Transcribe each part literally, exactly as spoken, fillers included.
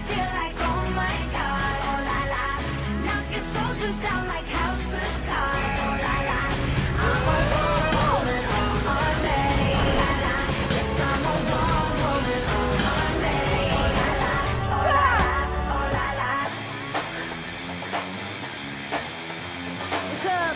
feel like, oh my God, oh la la. Knocking soldiers down like house of cards, oh la la. I'm a one woman army, oh la la. Yes, I'm a one woman army, oh la la, oh la la, oh la la. What's up?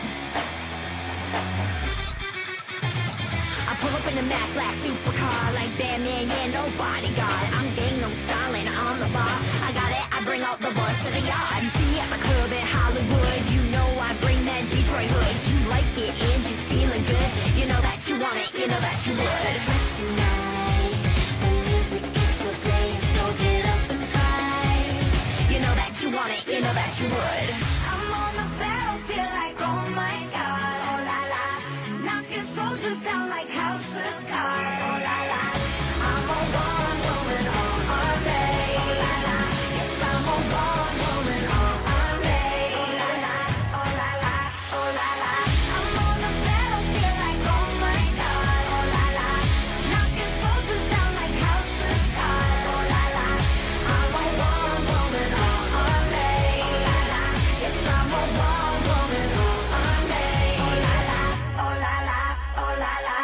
I pull up in the Mac black supercar like Batman, yeah, no bodyguard. I'm Gangnam styling on the bar. I got it, I bring out the boys to the yard. You see me at the club in Hollywood, you know I bring that Detroit hood. You like it and you feeling good, you know that you want it, you know that you would. Tonight, the music is still playing, so get up and fight. You know that you want it, you know that you would. I'm on the battlefield like, oh my God, oh la la. Knocking soldiers down like house of cards, oh la la. I'm a one woman army, oh la la. Yes, I'm a one woman army, oh la la, oh la la, oh la la. I'm on the battlefield like, oh my God, oh la la. Knocking soldiers down like house of cards, oh la la. I'm a one woman army, oh la la. Yes, I'm a one woman army, oh la la, oh la la, oh la la.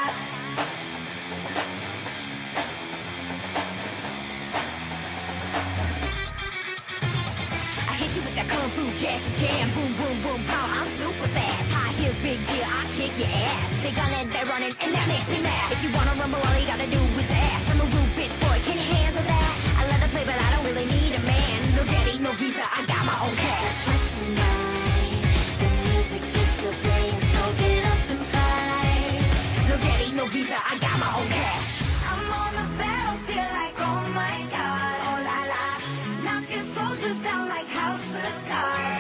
I hit you with that kung fu Jackie Chan, boom boom boom pow. I'm super fast, high heels, big deal. I kick your ass. They gun it, they're running, and that makes me mad. If you wanna rumble, all you gotta do is ask. I'm a rude bitch boy, can you handle that? I let her play, but I don't really need a man. No daddy, no visa, I got my own cash. Tonight, the music is still playing, so get up and fight. No daddy, no visa, I got my own cash. I'm on the battlefield like, oh my God, oh la la. Knocking soldiers down like house of cards.